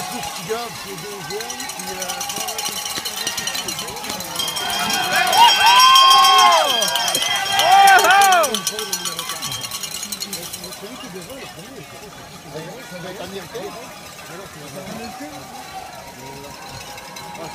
Portugal, c'est deuxième, puis celui qui est devant, le premier, ça va être américain.